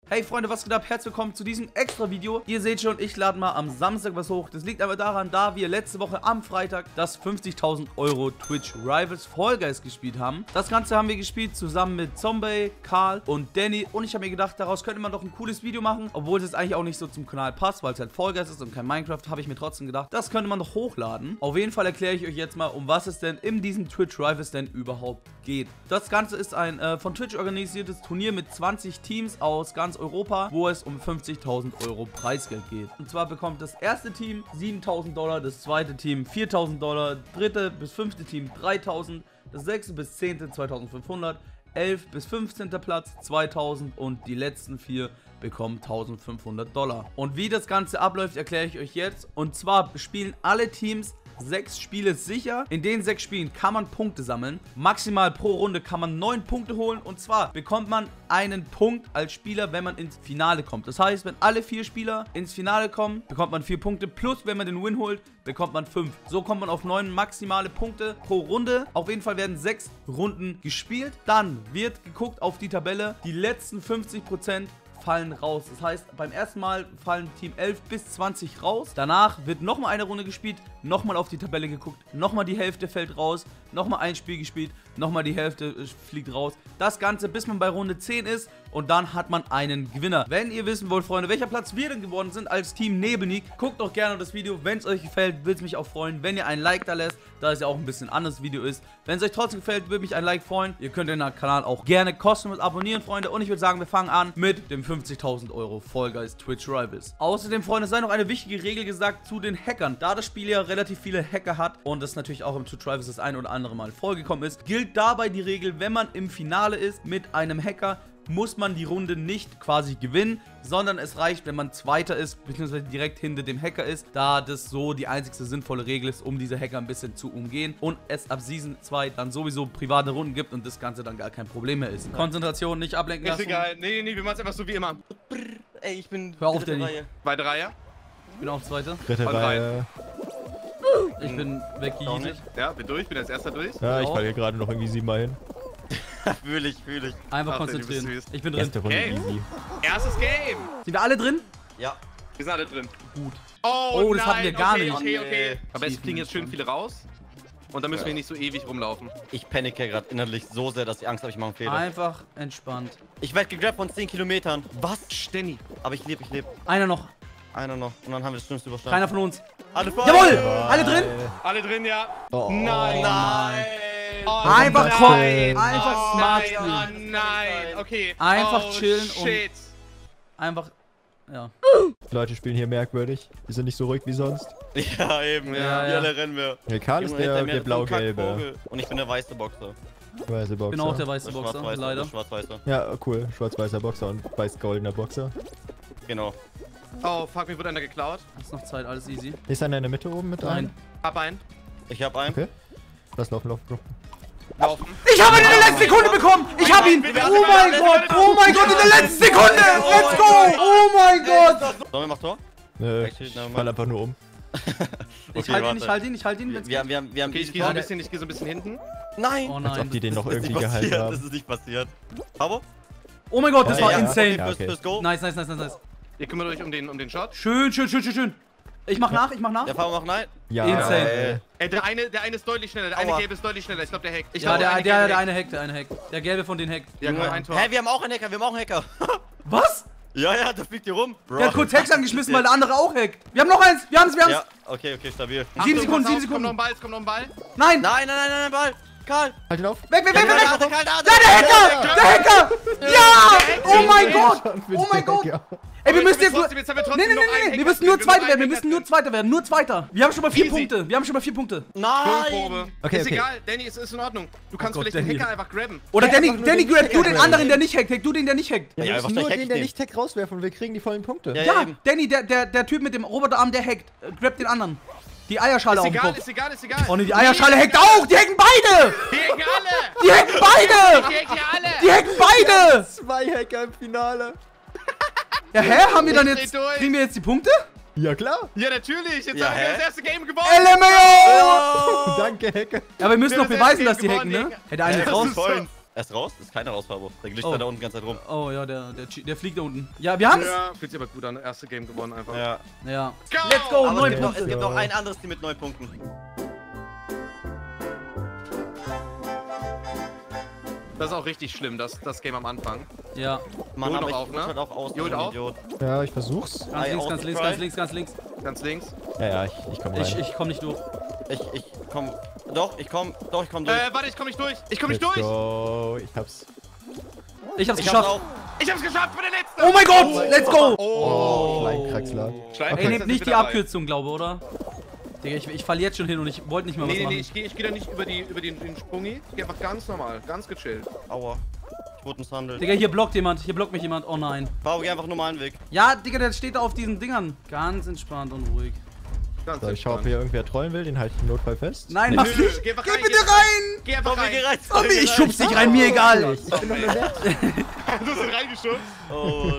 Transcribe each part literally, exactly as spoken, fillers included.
Hey Freunde, was geht ab? Herzlich willkommen zu diesem extra Video. Ihr seht schon, ich lade mal am Samstag was hoch. Das liegt aber daran, da wir letzte Woche am Freitag das fünfzigtausend Euro Twitch Rivals Fall Guys gespielt haben. Das Ganze haben wir gespielt zusammen mit Zombie, Karl und Danny. Und ich habe mir gedacht, daraus könnte man doch ein cooles Video machen. Obwohl es jetzt eigentlich auch nicht so zum Kanal passt, weil es halt Fall Guys ist und kein Minecraft, habe ich mir trotzdem gedacht, das könnte man doch hochladen. Auf jeden Fall erkläre ich euch jetzt mal, um was es denn in diesem Twitch Rivals denn überhaupt geht. Das Ganze ist ein äh, von Twitch organisiertes Turnier mit zwanzig Teams aus ganz Europa, wo es um fünfzigtausend Euro Preisgeld geht. Und zwar bekommt das erste Team siebentausend Dollar, das zweite Team viertausend Dollar, dritte bis fünfte Team dreitausend, das sechste bis zehnte zweitausendfünfhundert, elf bis fünfzehnter Platz zweitausend und die letzten vier bekommen eintausendfünfhundert Dollar. Und wie das Ganze abläuft, erkläre ich euch jetzt. Und zwar spielen alle Teams sechs Spiele sicher. In den sechs Spielen kann man Punkte sammeln. Maximal pro Runde kann man neun Punkte holen. Und zwar bekommt man einen Punkt als Spieler, wenn man ins Finale kommt. Das heißt, wenn alle vier Spieler ins Finale kommen, bekommt man vier Punkte. Plus, wenn man den Win holt, bekommt man fünf. So kommt man auf neun maximale Punkte pro Runde. Auf jeden Fall werden sechs Runden gespielt. Dann wird geguckt auf die Tabelle. Die letzten fünfzig Prozent fallen raus. Das heißt, beim ersten Mal fallen Team elf bis zwanzig raus. Danach wird nochmal eine Runde gespielt, nochmal auf die Tabelle geguckt, nochmal die Hälfte fällt raus, nochmal ein Spiel gespielt, nochmal die Hälfte fliegt raus. Das Ganze, bis man bei Runde zehn ist und dann hat man einen Gewinner. Wenn ihr wissen wollt, Freunde, welcher Platz wir denn geworden sind als Team Nebelnik, guckt doch gerne das Video. Wenn es euch gefällt, würde es mich auch freuen, wenn ihr ein Like da lässt, da es ja auch ein bisschen anderes Video ist. Wenn es euch trotzdem gefällt, würde mich ein Like freuen. Ihr könnt den Kanal auch gerne kostenlos abonnieren, Freunde. Und ich würde sagen, wir fangen an mit dem fünfzigtausend Euro Fall Guys Twitch Rivals. Außerdem, Freunde, sei noch eine wichtige Regel gesagt zu den Hackern. Da das Spiel ja relativ viele Hacker hat und das natürlich auch im Twitch Rivals das ein oder andere Mal vorgekommen ist, gilt dabei die Regel, wenn man im Finale ist mit einem Hacker, muss man die Runde nicht quasi gewinnen, sondern es reicht, wenn man Zweiter ist, beziehungsweise direkt hinter dem Hacker ist, da das so die einzigste sinnvolle Regel ist, um diese Hacker ein bisschen zu umgehen und es ab Season zwei dann sowieso private Runden gibt und das Ganze dann gar kein Problem mehr ist. Konzentration, nicht ablenken lassen. Ist egal, nee, nee, wir machen es einfach so wie immer. Ey, ich bin Hör auf, dritte Danny. Reihe. Zweite Reihe. Ich bin auch Zweiter. Dritte Und Reihe. Ich bin weggejietet. Ja, bin durch, bin als erster durch. Ja, ich Auch. falle hier gerade noch irgendwie siebenmal hin. Fühl ich, fühl ich. Einfach Ach, du bist konzentrieren. süß. Ich bin drin. Erste Runde Okay. easy. Erstes Game. Sind wir alle drin? Ja. Wir sind alle drin. Gut. Oh, Oh, das nein. hatten wir gar okay, nicht. Okay, okay, Nee. Aber es fliegen jetzt schön viele raus. Und dann müssen Ja. wir nicht so ewig rumlaufen. Ich panike gerade innerlich so sehr, dass ich Angst habe, ich mache einen Fehler. Einfach entspannt. Ich werde gegrabt von zehn Kilometern. Was? Stenny. Aber ich lebe, ich lebe. Einer noch. Einer noch. Und dann haben wir das Schlimmste überstanden. Keiner von uns. Alle voll. Jawohl! Alle drin? Alle drin, ja. Oh, Nein. Nein. Oh, Einfach nein. kommen. Einfach oh, smart nein. spielen. Oh nein. Okay. Einfach oh, chillen und- shit. Einfach. Ja. Die Leute spielen hier merkwürdig. Die sind nicht so ruhig wie sonst. Ja, eben. Ja, Ja, ja. ja. Alle rennen wir. Der Karl ist Junge, der, hinter mir der ist so ein blau-gelbe. Kackvogel. Und ich bin der weiße Boxer. Weiße Ich bin auch der Boxer. weiße Der Boxer, schwarz-weiße. leider. Der schwarz-weiße. Ja, cool. Schwarz-weißer Boxer und weiß-goldener Boxer. Genau. Oh, fuck, mir wurde einer geklaut. Ist noch Zeit, alles easy. Ist einer in der Mitte oben mit Nein. rein? Hab einen. Ich hab einen. Okay. Lass laufen, laufen, laufen. Laufen. Ich habe ihn in der letzten Sekunde bekommen! Ich habe ihn! Oh mein Gott! Oh mein Gott, in der letzten Sekunde! Let's go! Oh mein Gott! Sollen wir mal Tor? Nö, Actually, ich never mind. fall einfach nur um. Ich Okay, halte ihn, warte. ich halte ihn, ich halte ihn. Wir, wenn's wir, geht. wir haben, wir haben Okay, ich die gehe so ein Frage- bisschen, ich gehe so ein bisschen hinten. Nein! Oh Als ob nein. die den noch Das ist irgendwie nicht gehalten passiert. haben. Das ist nicht passiert. Aber? Oh mein Gott, das Ja, war ja. insane. Ja, Fürs, okay. fürs Go. Nice, nice, nice, nice, nice. Ihr kümmert euch um den, um den Shot. Schön, schön, schön, schön, schön. Ich mach nach, ich mach nach. Der Fahrer macht nein. Ja, Insane. äh, Ey, der eine, der eine ist deutlich schneller. Der eine Aua. gelbe ist deutlich schneller. Ich glaube, der hackt. Ich Ja, glaub, der, eine der, gelbe der hackt. eine hackt, der eine hackt. Der gelbe von den hackt. Ja, genau, ein Tor. Hä, wir haben auch einen Hacker, wir haben auch einen Hacker. Was? Ja, ja, der fliegt hier rum. Bro. Der hat kurz Hacks angeschmissen, weil der andere auch hackt. Wir haben noch eins, wir haben es, wir haben es. Ja, okay, okay, stabil. Sieben Achtung, Sekunden, pass auf, sieben Kommt noch ein Sekunden. Ball, es kommt noch ein Ball. Nein! Nein, nein, nein, nein, nein, Ball. Karl. halt ihn auf. Weg, weg, weg, weg, Ja, weg! da, da, da, da, Ja, der Hacker! Der Hacker! Ja! Oh mein Gott! Schon für Oh die mein Gott! Hacker. Ey, wir Aber müssen jetzt jetzt nur... haben wir trotzdem- jetzt haben wir Nee, trotzdem nee, noch nee, einen nee, wir Hacker müssen nur drin, Zweiter wir werden, wir müssen müssen nur einen Zweiter werden, nur Zweiter. Wir haben schon mal vier Easy. Punkte, wir haben schon mal vier Punkte. Nein. Probe. Okay, ist okay. egal, Danny, es ist in Ordnung. Du kannst Gott, vielleicht den Danny. Hacker einfach grabben. Oder Ja, Danny, einfach nur Danny, den grab du den Hacker anderen, der nicht hackt, hack du den, der nicht hackt. Ja, Ja, wir was müssen nur versteckt den, der ihn? nicht tech rauswerfen und wir kriegen die vollen Punkte. Ja, Ja, eben. Danny, der, der, der Typ mit dem Roboterarm, der hackt. Äh, Grab den anderen. Die Eierschale Ist auf dem egal, Kopf. ist egal, ist egal. Oh ne, die Eierschale hackt auch! Die hacken beide! Die hacken alle! Die hacken beide! Die hacken alle! Die hacken beide! Zwei Hacker im Finale. Ja, hä? Haben wir dann Ich dreh jetzt... durch. Kriegen wir jetzt die Punkte? Ja, klar. Ja, natürlich. Jetzt Ja, haben wir hä? das erste Game gewonnen. L M A O! Oh. Danke, Hacker. Ja, aber wir müssen Wir noch haben das beweisen, erste dass die Game hacken, ne? gewonnen, Hey, der eine Ja, ist das raus. ist voll. Er ist raus? Ist keiner raus, Fabo. Der glitscht Oh. da unten die ganze Zeit rum. Oh ja, der, der, der fliegt da unten. Ja, wir haben's! Ja, fühlt sich aber gut an. Erste Game gewonnen einfach. Ja. Ja. Go! Let's go, Aber es neun gibt, noch, es Punkte. gibt noch ein anderes Team mit neun Punkten. Das ist auch richtig schlimm, das, das Game am Anfang. Ja. Mann, Jod aber noch ich auf, muss ne? halt auch aus. Jod so ein auf? Idiot. Ja, ich versuch's. Ganz I links, also ganz links, try. ganz links, ganz links. Ganz links. Ja, ja, ich, ich komm rein. Ich, ich komm nicht durch. Ich, ich komm. Doch, ich komm. Doch, ich komm durch. Äh, warte, ich komm nicht durch. Ich komm nicht Let's durch. go. Ich hab's. Ich hab's ich geschafft. hab's auch. Ich hab's geschafft für den letzten. Oh mein Gott, let's go! Oh, Kleinkraxler. Schleim- Ey, nehmt sind nicht wir die dabei. Abkürzung, glaube, oder? Digga, ich, ich fall jetzt schon hin und ich wollte nicht mal was Nee, nee, machen. nee, ich geh, ich geh da nicht über, die, über den, den Sprungi. Ich geh einfach ganz normal, ganz gechillt. Aua. Ich wurde misshandelt. Digga, hier blockt jemand, hier blockt mich jemand. Oh nein. Fabo, geh einfach einen normalen Weg. Ja, Digga, der steht da auf diesen Dingern. Ganz entspannt und ruhig. Ganz So, ich schau, ob hier irgendwer trollen will, den halte ich im Notfall fest. Nein, Nö, mach's nö, nicht! geh einfach Geh rein, bitte geh rein! Geh einfach Fabo, rein. geh rein. Tommy, ich schub's dich rein, mir egal! Ich bin doch nur nett. Du hast ihn reingeschubst. Oh,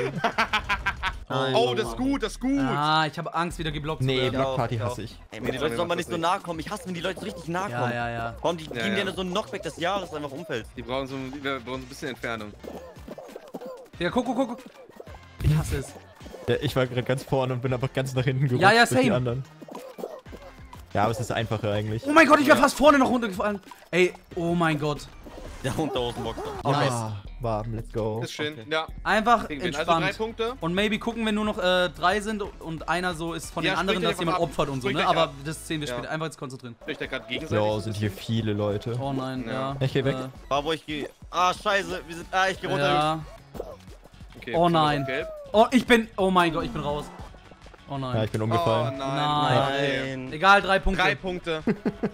Oh, das ist gut, das ist gut. Ah, ich habe Angst, wieder geblockt zu Nee, werden. Blockparty Ja, auch, hasse ich. Ey, mir die Leute sollen mal nicht so nahe kommen. Ich hasse, wenn die Leute so richtig nahe kommen. Ja, ja, ja. Warum die Ja, geben ja. dir so einen Knockback des Jahres einfach umfällt? Die brauchen so, wir brauchen so ein bisschen Entfernung. Digga, guck, guck, guck. Ich hasse es. Ja, ich war gerade ganz vorne und bin einfach ganz nach hinten gerutscht Ja, ja, durch die same. anderen. Ja, aber es ist einfacher eigentlich. Oh mein Gott, ich wäre fast vorne noch runtergefallen. Ey, oh mein Gott. Der Hund da außen bockt. Ah, warm, let's go. Ist schön. Okay. Ja, Einfach kriegen wir hin. Also drei entspannt. Punkte. Und maybe gucken, wenn nur noch äh, drei sind und einer so ist von Ja, den anderen, sprich dass dich jemand einfach ab. opfert und so, Sprich ne? dich Aber ab. das sehen wir Ja. später. Einfach jetzt konzentrieren. Sprich da gerade gegenseitig. Ja, sind hier viele Leute. Oh nein, Ja. ja. Ich geh weg. Äh, Fabo, ich geh. Ah, scheiße. Wir sind. Ah, ich geh runter. ja. Okay, Oh schon mal nein. auf Gelb. Oh, ich bin. Oh mein Gott, ich bin raus. Oh Ja, nein. ich bin Oh umgefallen. nein. Nein. Okay. Nein. Egal, drei Punkte. Drei Punkte.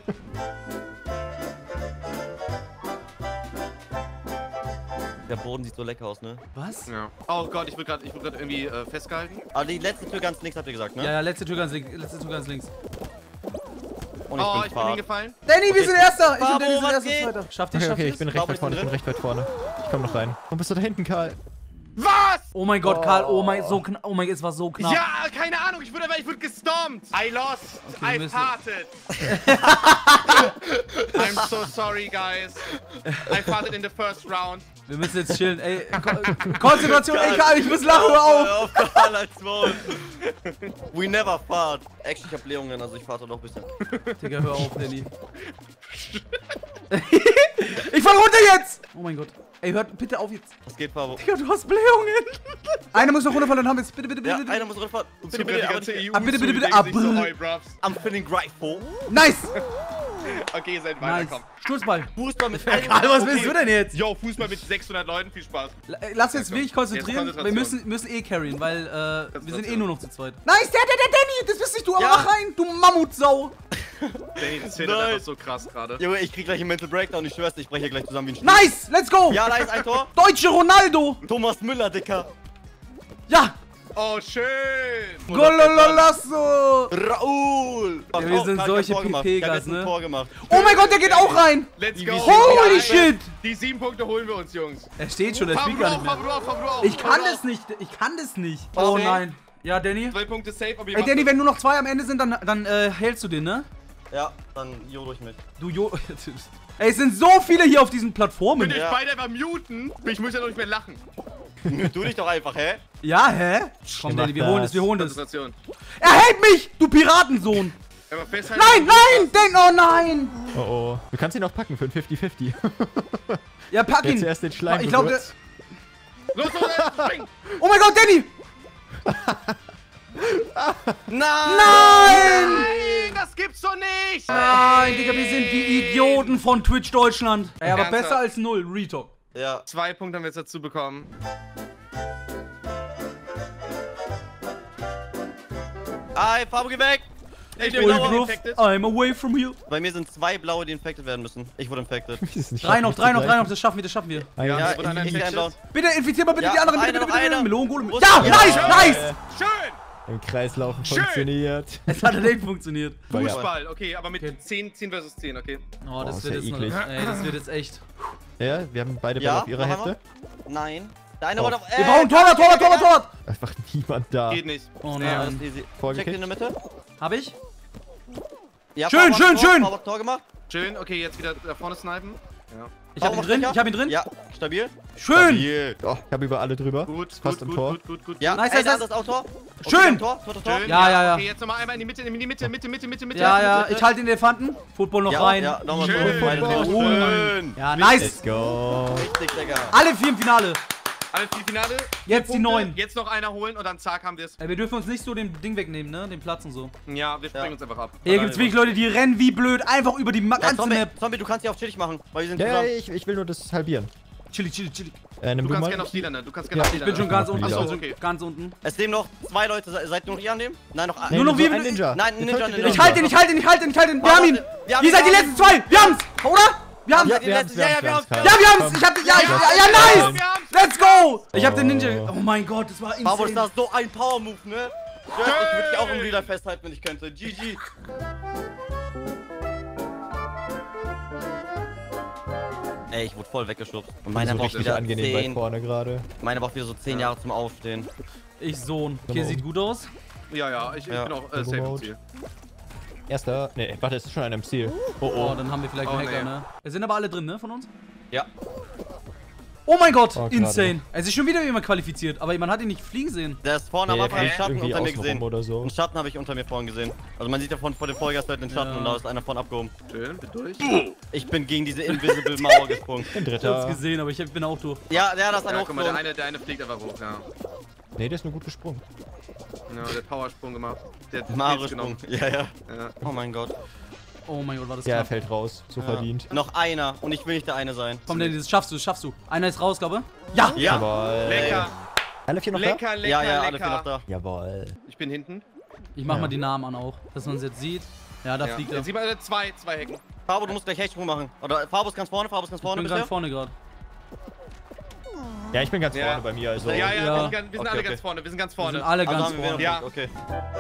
Der Boden sieht so lecker aus, ne? Was? Ja. Oh Gott, ich wurde gerade würd irgendwie äh, festgehalten. Aber die letzte Tür ganz links habt ihr gesagt, ne? Ja, ja, letzte Tür ganz links. Letzte Tür ganz links. Und ich Oh, bin ich bin Fahrt. hingefallen. Danny, wir Okay. sind Erster! Ich Bravo, und Danny sind was Erster, geht? Zweiter. Schafft ihr, Okay, schafft okay, ihr ich bin es? recht Glaub, weit ich vorne, ich bin bin recht weit vorne. Ich komm noch rein. Warum bist du da hinten, Karl? Was? Oh mein Gott, Karl, oh mein, so knapp. Oh mein Gott, es war so knapp. Ja, keine Ahnung, ich wurde, ich wurde gestompt. I lost. wir I müssen- farted. I'm so sorry, guys. I farted in the first round. Wir müssen jetzt chillen, ey. Ko Konzentration, ey, Karl, ich muss lachen, hör auf! Hör auf, Karl, als Maul. We never fart. Actually, ich hab Blähungen, also ich fahre noch ein bisschen. Digga, hör auf, Danny. Ich fall runter jetzt! Oh mein Gott. Ey, hört bitte auf jetzt. Was geht, Fabo? Digga, du hast Blähungen. Einer muss noch runterfallen, dann haben wir es. Bitte, bitte, bitte, Ja, bitte. einer muss runterfahren. Und Bitte, so bitte, die aber ganze nicht. E U Ah, bitte, bitte, zu, bitte, denken sich so, ah, oi, bruv. I'm feeling grateful. Nice! Okay, ihr seid Nice. weiterkommen. Sturzball. Fußball mit Karl, was willst du denn jetzt? Yo, Fußball mit sechshundert Leuten, viel Spaß. La- Lass jetzt wirklich Jetzt konzentrieren. Wir Konzentration. müssen, müssen eh carryen, weil äh, wir sind eh Konzentration. nur noch zu zweit. Nice, der, der, der Danny! Das bist nicht du, aber Ja. mach rein, du Mammutsau! Danny, das zählt halt Nein. einfach so krass gerade. Junge, ich krieg gleich einen Mental Breakdown. Ich schwör's dir, ich breche hier gleich zusammen wie ein Stiel. Nice! Let's go! Ja, da ist ein Tor. Deutsche Ronaldo! Thomas Müller, Dicker. Ja! Oh, schön. Golololasso! Raoul. Ja, wir sind Karl, ich hab solche Tor gemacht. Pipegas, Ich hab jetzt ein ne? Tor gemacht. Oh mein Gott, der geht auch rein! Let's go. Holy Ja, shit! Die sieben Punkte holen wir uns, Jungs. Er steht schon, er Fahr spielt du gar auf, nicht fahr mehr. du auf, fahr du auf. Ich fahr kann du das auf. nicht, ich kann das nicht. Oh Okay. nein. Ja, Danny? Zwei Punkte safe, aber ihr Ey, macht Danny, das. wenn nur noch zwei am Ende sind, dann, dann äh, hältst du den, ne? Ja, dann jo durch mit. Du Jo... Ey, es sind so viele hier auf diesen Plattformen. Könnt ihr euch Ja. beide einfach muten? Ich muss ja noch nicht mehr lachen. Tu dich doch einfach, hä? Ja, hä? Komm, mach Danny, wir holen das. es, wir holen es. Konzentration. Er hält mich, du Piratensohn! Aber festhalten. Nein, nein, denk, oh nein! Oh oh. Du kannst ihn auch packen für ein fifty fifty. Ja, pack Wer ihn! zuerst den Schleim Ich glaube, der... berührt. Los, los, los, spring! Oh mein Gott, Danny! Nein! Nein! Nein, das gibt's doch nicht! Nein, Digga, wir sind die Idioten von Twitch Deutschland. Ey, aber Ernsthaft? besser als null, Retalk. Ja. Zwei Punkte haben wir jetzt dazu bekommen. Ey, Fabo, geh weg! Ich bin Ui, blauer. Bruv, infected. I'm away from here. Bei mir sind zwei blaue, die infected werden müssen. Ich wurde infected. Das ist nicht Drei noch, schaffen, drei noch, mich drei zu noch, das schaffen wir, das schaffen wir. Ah, ja. Ja, es wurde einer ich, ich, ich infected. down. Bitte infizier mal bitte Ja, die anderen, noch bitte, einer, bitte, noch bitte, einer. Melonengolem. Wo ist Ja, der? nice, Ja. nice! Schön! Im Kreislaufen Schön. funktioniert. Es hat nicht funktioniert. War ja- Fußball, okay, aber mit Okay. zehn, zehn versus zehn, okay. Oh, das Oh, ist wird ja jetzt eklig. noch, ey, das wird jetzt echt. Ja, wir haben beide Ja, Bälle auf ihrer noch Hälfte. Nein. Der eine Oh. wurde auf. Wir brauchen Torwart, Torwart, Torwart, Torwart! Einfach niemand da. Geht nicht. Oh Ja, das nein. ist easy. Vorgekickt. Check in der Mitte. Hab ich? Ja, Schön, Fabo hat schön, Tor, schön. Fabo hat Tor gemacht. Schön, okay, jetzt wieder da vorne snipen. Ich hab ihn drin, ich hab ihn drin. Ja, stabil. Schön. Stabil. Oh, ich habe über alle drüber. Gut, Fast gut, im gut, Tor. gut, gut, gut. Ja, Nice, nice, nice, das Autor. Okay, Schön. Tor, Tor, Tor, Tor. Schön, Ja, ja, ja. Okay, jetzt nochmal einmal in die Mitte, in die Mitte, Mitte, Mitte, Mitte, Mitte. Ja, ja, Mitte. ich halte den Elefanten. Football noch Ja, rein. ja, nochmal so. Schön. Beide Oh, Seen. Schön. Ja, nice. Let's go. Richtig, Digga. Alle vier im Finale. Alles für die Finale. Jetzt die Punkte. neun. Jetzt noch einer holen und dann zack haben wir es. Ey, wir dürfen uns nicht so den Ding wegnehmen, ne? Den Platz und so. Ja, wir springen Ja. uns einfach ab. Hier gibt's wirklich Leute, die rennen wie blöd einfach über die ma- Ja, ganze Zombie, Map. Zombie, du kannst dich auf chillig machen, weil wir sind Ja, ja, zusammen. ich, ich will nur das halbieren. Chillig, chillig, chillig. Äh, nimm Du du kannst mal. gerne aufs Lilane. Du kannst gerne Ja, aufs Ich Lilane. bin schon ganz unten. Achso, Ich bin okay. ganz unten. Es leben noch zwei Leute. Se- Seid nur noch ihr an dem? Nein, noch ein. Nee, Nur noch so wir- ein Ninja. Nein, ein Ihr Ninja, tötet ein den Ich halte ihn, ich halte ihn, ich halte ihn, ich halte ihn. Wir haben ihn. Wir haben Ihr seid die ihn. letzten zwei. Wir haben's, oder? Wir haben's. Ja, Ja, die letzten- ja, ja, wir haben's. wir haben's. Ich hab den, ja, ja, ja, ja, nice. Let's go. Ich hab den Ninja. Oh. Oh mein Gott, das war Pablo, ist insane. das so ein Power-Move, ne? Ich würde dich auch im Leader festhalten, wenn ich könnte. G G. Ey, ich wurde voll weggeschubst. Und meiner so braucht richtig wieder angenehm weit zehn. vorne gerade. Meiner braucht wieder so zehn Jahre zum Aufstehen. Ich Sohn. Okay, Genau. sieht gut aus. Ja, ja, ich, ich Ja. bin auch äh, safe im Remote. Ziel. Erster. Ne, warte, es ist schon einer im Ziel. Oh, Oh, oh. dann haben wir vielleicht Oh, einen Hacker, nee. ne? Wir sind aber alle drin, ne, von uns? Ja. Oh mein Gott, Oh, gerade. insane. Es ist schon wieder jemand qualifiziert, aber man hat ihn nicht fliegen sehen. Der ist vorne am Der Anfang im fliegt Schatten irgendwie unter mir außen gesehen. rum oder so. Einen Schatten habe ich unter mir vorhin gesehen. Also man sieht ja von vor den Vollgasleuten den Schatten Ja. und da ist einer vorne abgehoben. Schön, bin durch. Ich bin gegen diese Invisible Mauer gesprungen. Ein Ich hab's dritter. gesehen, aber ich hab- bin auch durch. Ja, ja, das ist ein Ja, guck mal, der Hochsprung. eine, der eine fliegt einfach hoch, ja. Ne, der ist nur gut gesprungen. Ja, der hat Powersprung gemacht. Der hat Mario-Sprung. Ja, ja. Ja. Oh mein Gott. Oh mein Gott, war das Ja, er knapp. fällt raus. So Ja. verdient. Noch einer und ich will nicht der eine sein. Komm, Danny, das schaffst du, das schaffst du. Einer ist raus, glaube ich. Ja! Ja. Jawohl. Lecker, Alle vier noch lecker, lecker, Ja, ja, alle lecker. vier noch da. da? Jawohl. Ich bin hinten. Ich mach Ja. mal die Namen an auch, dass man es jetzt sieht. Ja, da Ja. fliegt er. Jetzt sieht man äh, zwei, zwei Hecken. Fabo, du musst gleich Hechtsprung machen. Oder Fabo ist ganz vorne, Fabo ist ganz Ich vorne, bin bist ganz du? vorne gerade. Ja, ich bin ganz Ja. vorne bei mir, also. Ja, ja, Ja. wir sind, ganz- wir sind Okay, alle okay. ganz vorne. Wir sind ganz Wir vorne. sind alle Also ganz haben wir vorne. Ja. Okay.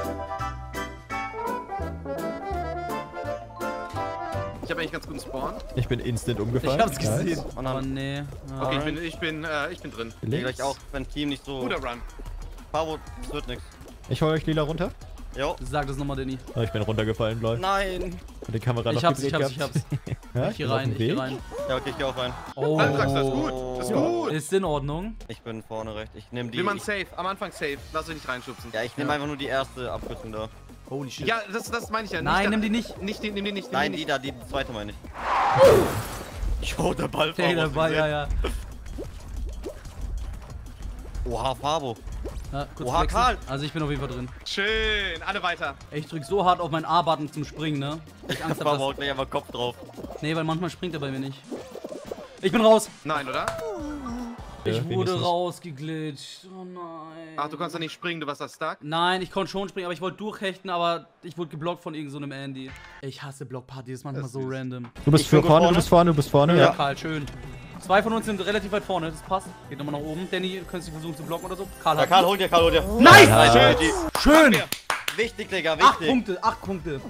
Ich habe eigentlich ganz guten Spawn. Ich bin instant umgefallen. Ich hab's Nice. gesehen. Und dann- Aber nee. Ja. Okay, ich bin, ich bin, äh, ich bin drin. Ich Links. gleich auch, wenn Team nicht so. Guter Run. Fabo, das wird nix. Ich hole euch lila runter. Jo. Sag das nochmal, Danny. Oh, ich bin runtergefallen, Leute. Nein. Und die Kamera Ich noch hab's, ich gedreht hab's, ich gehabt. hab's. Ja, Ich hier bin auf rein, dem ich hier Weg. rein. Ja, okay, ich geh auch rein. Oh. Dann sagst du, das ist gut. Das ist gut. Ist in Ordnung. Ich bin vorne recht. Ich nehme die. Will man ich, safe, am Anfang safe. Lass dich nicht reinschubsen. ja, ich nehme einfach nur die erste Abkürzung da. Holy shit. Ja, das, das meine ich ja. Nein, nicht, nimm die nicht. Nicht die, nimm die nicht. Nimm Nein, die die nicht. da, die zweite meine ich. Jo, der Ball Hey, Fabo, dabei, ja, ja. Oha, Fabo. ja kurz Oha, flexen. Karl. Also ich bin auf jeden Fall drin. Schön, alle weiter. Ey, Ich drück so hart auf meinen A-Button zum Springen, ne? Ich Angst hab, Fabo dass... haut gleich einfach Kopf drauf. Nee, weil manchmal springt er bei mir nicht. Ich bin raus. Nein, oder? Ich Ja, wurde wenigstens. rausgeglitscht. Oh nein. Ach, du kannst da nicht springen, du warst da stuck. Nein, ich konnte schon springen, aber ich wollte durchhechten, aber ich wurde geblockt von irgendeinem so einem Andy. Ich hasse Blockparty, das ist manchmal Das so ist- random. Du bist Ich für gucke vorne, vorne. du bist vorne, du bist vorne. Ja, Ja. Karl, schön. Zwei von uns sind relativ weit vorne, das passt. Geht nochmal nach oben. Danny, könntest du versuchen zu blocken oder so? Karl Ja, hat Karl, hol dir, Karl, hol dir. Nice! Schön. Schön! Wichtig, Digga, Acht wichtig. Punkte, acht Punkte.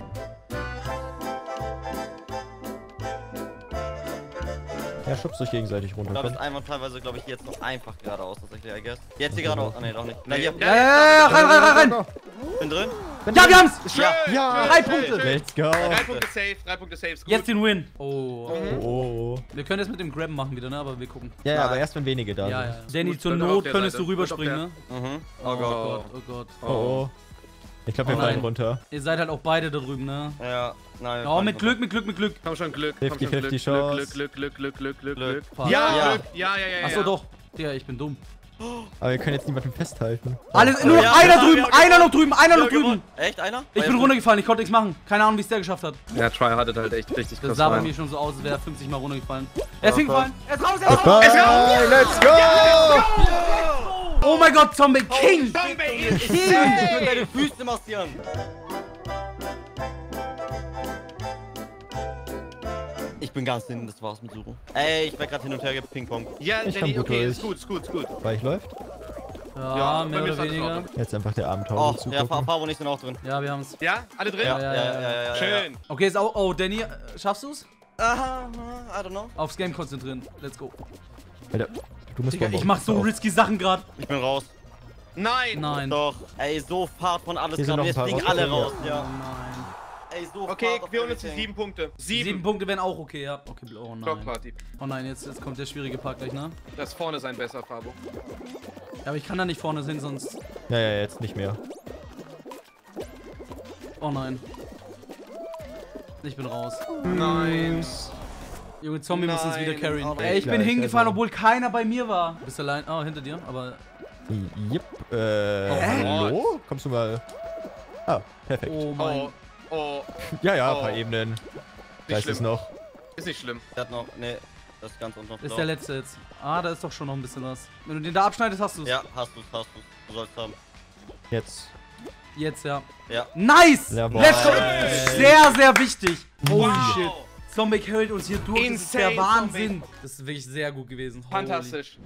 Ja, schubst euch gegenseitig runter. Ich glaube, Komm. es ist einfach teilweise, glaube ich, jetzt noch einfach geradeaus, tatsächlich, I guess. Jetzt hier geradeaus. Ah, nee, doch nicht. Na, hier. Ja, ja, ja, ja, rein, rein, rein, rein! Bin drin. Ja, wir haben's! Ja. Ja, Drei schön, Punkte. schön. Let's go. Drei Punkte safe, drei Punkte safe. Ist gut. Jetzt den Win. Oh. Oh, oh. Wir können das mit dem Grabben machen wieder, ne? Aber wir gucken. Ja, ja, Nein. aber erst wenn wenige da Ja, ja. sind. Danny, Gut, zur dann auf Not der könntest Seite. du rüberspringen, ne? Mhm. Oh Gott, oh Gott. Oh, oh. Ich glaube, wir Oh fallen nein. runter. Ihr seid halt auch beide da drüben, ne? Ja, nein. Oh, mit Glück, mit Glück, mit Glück. Komm schon, Glück. Komm fifty schon, Glück, fifty Glück, Chance. Glück, Glück, Glück, Glück, Glück, Glück. Fuck. Ja, Ja. Glück. Ja, ja, ja, ja. Achso, doch. Ja, ich bin dumm. Aber wir können jetzt niemanden festhalten. Alles, nur noch Ja, einer ja, drüben, ja, einer ja. noch drüben, einer noch Ja, drüben. gewonnen. Echt, einer? Ich bin runtergefallen, ich konnte nichts machen. Keine Ahnung, wie es der geschafft hat. Ja, Try hattet halt echt richtig Das krass. sah bei rein. mir schon so aus, als wäre er fünfzig Mal runtergefallen. Er ist hingefallen. Er ist raus, er ist raus. Bye, let's go! Oh mein Gott, Zombie King. Ich will deine Füße massieren. Ich bin ganz hinten, das war's mit Suchen. Ey, ich werd grad hin und her gepingpong. Ja, Ich Danny, komm gut okay, durch. ist gut, ist gut, ist gut. Weil ich läuft. Ja, Ja, mehr bei mir oder ist alles in weniger. Ordnung. Jetzt einfach der Abenteuer Oh, zu ja, gucken. Fabo und ich sind auch drin. Ja, wir haben's. Ja, alle drin? Ja, ja, ja, ja, ja, ja, ja. Schön. Okay, ist auch. Oh, Danny, äh, schaffst du's? Aha, I don't know. Aufs Game konzentrieren. Let's go. Alter, du musst Digga, Bombe ich mach so auf. risky Sachen gerade. Ich bin raus. Nein. Nein. Doch. Ey, so fahrt von alles Hier sind gerade. noch ein Jetzt paar fliegen raus. alle Ja. raus, Oh ja. nein. ey, so Okay, fad auf wir holen uns die everything. sieben Punkte. Sieben Sieben. Punkte wären auch okay, ja. Okay, oh Block nein. Party. Oh nein, jetzt, jetzt kommt der schwierige Part gleich, ne? Das vorne ist ein besser, Fabo. Ja, aber ich kann da nicht vorne hin, sonst... Ja, ja, jetzt nicht mehr. Oh nein. Ich bin raus. Nein. Junge, Zombie muss uns wieder Nein. carryen. Oh, Ey, ich bin gleich, hingefallen, also. obwohl keiner bei mir war. Du bist allein. Oh, hinter dir, aber... Yep. Äh, Oh, hallo? Kommst du mal... Ah, perfekt. Oh mein... Oh, oh. Ja, ja, ein Oh. paar Ebenen. Da ist schlimm. es noch. Ist nicht schlimm. Der hat noch, nee, das ist ganz unten noch Das ist blau. der letzte jetzt. Ah, da ist doch schon noch ein bisschen was. Wenn du den da abschneidest, hast du es. Ja, hast du's, hast du's. Du sollst haben. Jetzt. Jetzt, ja. Ja. Nice! Jawohl. Let's go! Ey. Sehr, sehr wichtig. Holy Wow. shit. Zombie hält uns hier durch. Das ist der Insane, Wahnsinn. Zombie. Das ist wirklich sehr gut gewesen. Holy. Fantastisch.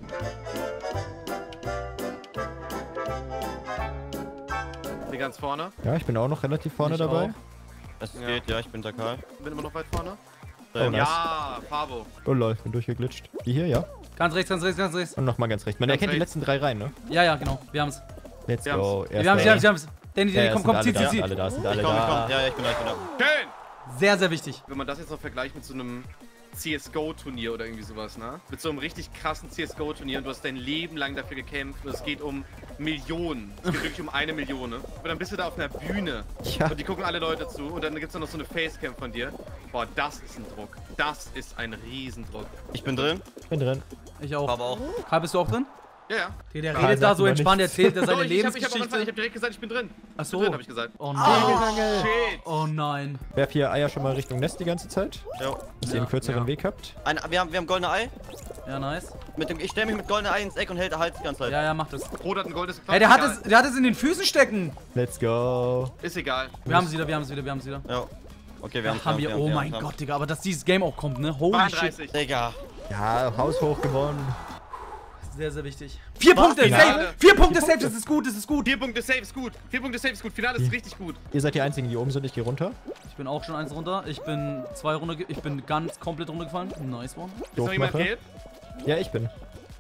Wir ganz vorne. Ja, ich bin auch noch relativ vorne Ich dabei. Es Ja. geht, ja, ich bin da Karl. Bin immer noch weit vorne. Oh, nice. Ja, Fabo. Oh lol, bin durchgeglitscht. Die hier, ja. Ganz rechts, ganz rechts, ganz rechts. Und nochmal ganz rechts. Man Ganz erkennt die rechts. letzten drei Reihen, ne? Ja, ja, genau. Wir haben's. Let's Wir go. haben's. Wir haben's, wir haben's, wir haben's. Danny, Ja, Danny, ja, komm, sind komm, alle zieh, da, zieh, sind zieh. alle da, sind alle Ich komm, ich komm. da. Ja, ja, ich bin da, ich bin da. Schön. Sehr, sehr wichtig. Wenn man das jetzt noch vergleicht mit so einem C S G O-Turnier oder irgendwie sowas, ne? Mit so einem richtig krassen C S G O-Turnier und du hast dein Leben lang dafür gekämpft und es geht um Millionen. Es geht wirklich um eine Million, ne? Und dann bist du da auf einer Bühne Ja. und die gucken alle Leute zu und dann gibt's da noch so eine Facecam von dir. Boah, das ist ein Druck. Das ist ein Riesendruck. Ich bin drin, Ich bin drin. Ich auch. aber auch. Karl, bist du auch drin? Ja, ja. Der, der Karl redet da sagt so immer entspannt, nichts. erzählt er seine Doch, ich hab, ich hab, am Anfang, ich Lebensgeschichte. hab direkt gesagt, ich bin drin. Ach Ich so. bin drin, hab ich gesagt. Oh nein. Shit. Oh nein. Werf hier Eier schon mal Richtung Nest die ganze Zeit, Ja. dass ihr Ja, einen kürzeren ja. Weg habt. Ein, wir, haben, wir haben goldene Ei. Ja, nice. Mit dem, ich stelle mich mit goldene Ei ins Eck und hält der Hals die ganze Zeit. Ja, ja, mach das. Rot hat ein goldenes Hey, der hat Egal. es, der hat es in den Füßen stecken. Let's go. Ist egal. Wir haben es wieder, wir haben es wieder, wir haben es wieder. Ja. Okay, wir haben Haben wir, oh mein Gott, Digga, aber dass dieses Game auch kommt, ne? Holy shit. dreiunddreißig. Digga. Ja, Haus hoch gewonnen. Sehr, sehr wichtig. Vier Punkte, Finale. safe. Vier Punkte, safe, das ist gut, das ist gut. Vier Punkte Safe ist gut. Vier Punkte Safe ist gut. Finale ist richtig gut. Ihr seid die Einzigen, die oben sind. Ich gehe runter. Ich bin auch schon eins runter. Ich bin zwei runter, ich bin ganz komplett runtergefallen. Nice one. Ist noch jemand Doofmache. gelb? Ja, ich bin.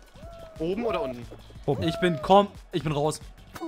Oben oder unten? Oben. Ich bin komm, ich bin raus.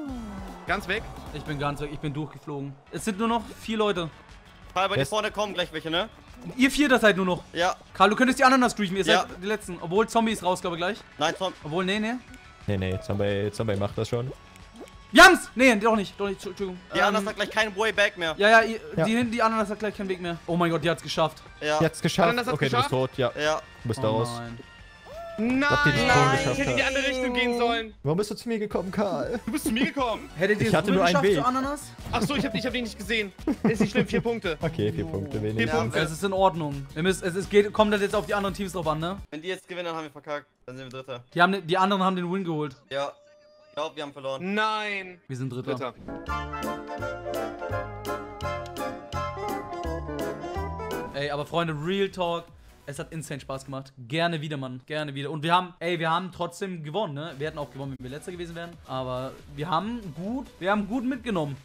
Ganz weg. Ich bin ganz weg, ich bin durchgeflogen. Es sind nur noch vier Leute. Karl, bei dir Yes. vorne kommen gleich welche, ne? Ihr vier das seid nur noch. Ja. Karl, du könntest die anderen streamen, ihr Ja. seid die letzten. Obwohl Zombie ist raus, glaube ich, gleich. Nein, Tom. Obwohl, nee, nee. Nee, nee, Zombie, Zombie macht das schon. Wir haben's! Nee, doch nicht, doch nicht, Entschuldigung. Die Ähm, anderen hat gleich keinen Way Back mehr. Ja, ja, ihr, Ja. die hinten, die anderen, das hat gleich keinen Weg mehr. Oh mein Gott, die hat's geschafft. Ja. Jetzt geschafft. Ananas hat's Okay, geschafft? du bist tot. Ja, Ja. du bist Oh da raus. nein. Nein, Ob die die Ton nein, geschafft ich hätte in die hat. andere Richtung gehen sollen. Warum bist du zu mir gekommen, Karl? Du bist zu mir gekommen. Hättet ihr Ich es hatte früher nur einen geschafft Weg. zu Ananas? Ach so, ich hab, ich hab den nicht gesehen. Ist nicht schlimm, vier Punkte. Okay, vier Punkte Vier weniger. Punkte. Es ist in Ordnung. Wir müssen, es ist, geht, kommt das jetzt auf die anderen Teams drauf an, ne? Wenn die jetzt gewinnen, dann haben wir verkackt. Dann sind wir Dritter. Die, haben, die anderen haben den Win geholt. Ja. Ich glaube, wir haben verloren. Nein. Wir sind Dritter. Dritter. Ey, aber Freunde, Real Talk. Es hat insane Spaß gemacht. Gerne wieder, Mann. Gerne wieder. Und wir haben, ey, wir haben trotzdem gewonnen, ne? Wir hätten auch gewonnen, wenn wir letzter gewesen wären. Aber wir haben gut, wir haben gut mitgenommen.